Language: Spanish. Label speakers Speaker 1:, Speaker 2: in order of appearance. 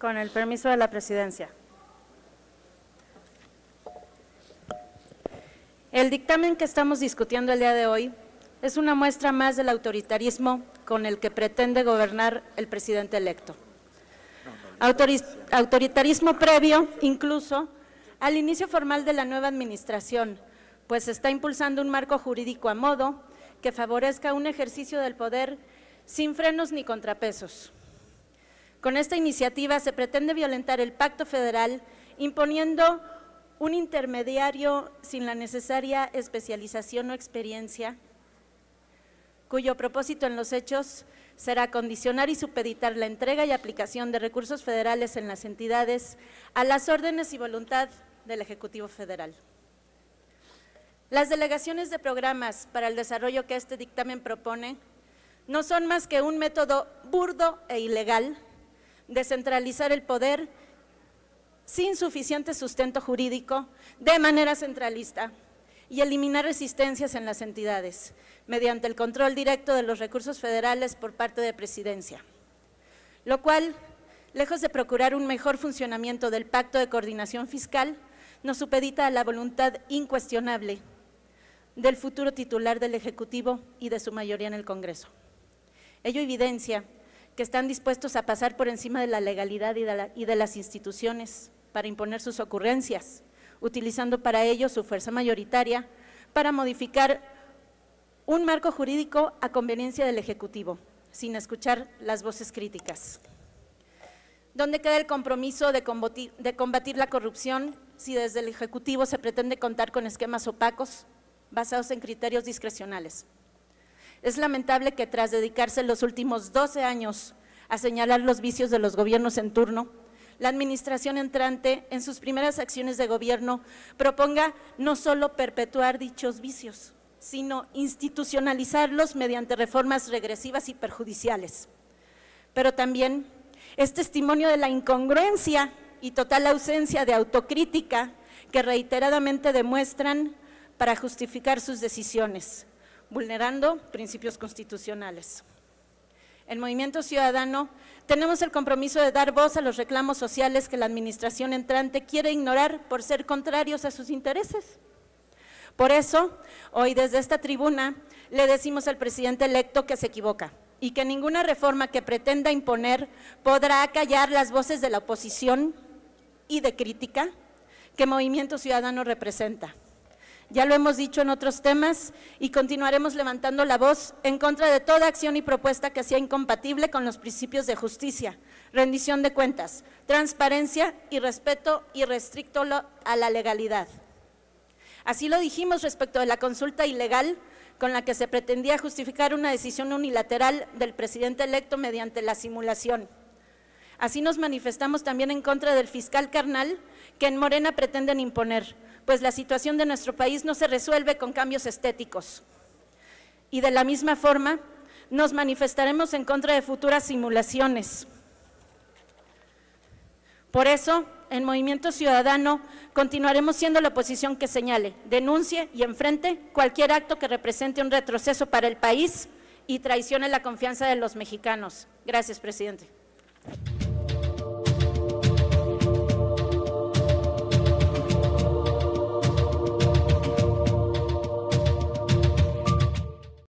Speaker 1: Con el permiso de la presidencia. El dictamen que estamos discutiendo el día de hoy es una muestra más del autoritarismo con el que pretende gobernar el presidente electo. Autoritarismo previo, incluso, al inicio formal de la nueva administración, pues está impulsando un marco jurídico a modo que favorezca un ejercicio del poder sin frenos ni contrapesos. Con esta iniciativa se pretende violentar el pacto federal, imponiendo un intermediario sin la necesaria especialización o experiencia, cuyo propósito en los hechos será condicionar y supeditar la entrega y aplicación de recursos federales en las entidades a las órdenes y voluntad del Ejecutivo Federal. Las delegaciones de programas para el desarrollo que este dictamen propone no son más que un método burdo e ilegal de centralizar el poder sin suficiente sustento jurídico de manera centralista y eliminar resistencias en las entidades mediante el control directo de los recursos federales por parte de Presidencia, lo cual, lejos de procurar un mejor funcionamiento del Pacto de Coordinación Fiscal, nos supedita a la voluntad incuestionable del futuro titular del Ejecutivo y de su mayoría en el Congreso. Ello evidencia que están dispuestos a pasar por encima de la legalidad y de las instituciones para imponer sus ocurrencias, utilizando para ello su fuerza mayoritaria para modificar un marco jurídico a conveniencia del Ejecutivo, sin escuchar las voces críticas. ¿Dónde queda el compromiso de combatir la corrupción si desde el Ejecutivo se pretende contar con esquemas opacos basados en criterios discrecionales? Es lamentable que tras dedicarse los últimos 12 años a señalar los vicios de los gobiernos en turno, la administración entrante en sus primeras acciones de gobierno proponga no solo perpetuar dichos vicios, sino institucionalizarlos mediante reformas regresivas y perjudiciales. Pero también es testimonio de la incongruencia y total ausencia de autocrítica que reiteradamente demuestran para justificar sus decisiones, vulnerando principios constitucionales. En Movimiento Ciudadano tenemos el compromiso de dar voz a los reclamos sociales que la administración entrante quiere ignorar por ser contrarios a sus intereses. Por eso, hoy desde esta tribuna le decimos al presidente electo que se equivoca y que ninguna reforma que pretenda imponer podrá acallar las voces de la oposición y de crítica que Movimiento Ciudadano representa. Ya lo hemos dicho en otros temas y continuaremos levantando la voz en contra de toda acción y propuesta que sea incompatible con los principios de justicia, rendición de cuentas, transparencia y respeto irrestricto a la legalidad. Así lo dijimos respecto de la consulta ilegal con la que se pretendía justificar una decisión unilateral del presidente electo mediante la simulación. Así nos manifestamos también en contra del fiscal carnal que en Morena pretenden imponer, pues la situación de nuestro país no se resuelve con cambios estéticos. Y de la misma forma, nos manifestaremos en contra de futuras simulaciones. Por eso, en Movimiento Ciudadano, continuaremos siendo la oposición que señale, denuncie y enfrente cualquier acto que represente un retroceso para el país y traicione la confianza de los mexicanos. Gracias, presidente.